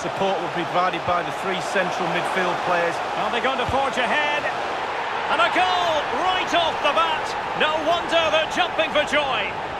Support will be provided by the three central midfield players. Are they going to forge ahead? And a goal right off the bat. No wonder they're jumping for joy.